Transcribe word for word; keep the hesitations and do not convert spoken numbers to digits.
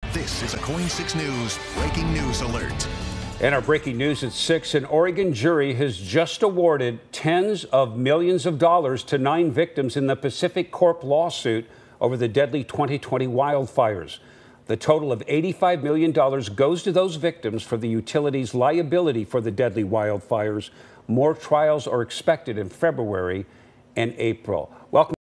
This is a Coin six News breaking news alert. And our breaking news at six, an Oregon jury has just awarded tens of millions of dollars to nine victims in the PacifiCorp lawsuit over the deadly twenty twenty wildfires. The total of eighty-five million dollars goes to those victims for the utility's liability for the deadly wildfires. More trials are expected in February and April. Welcome.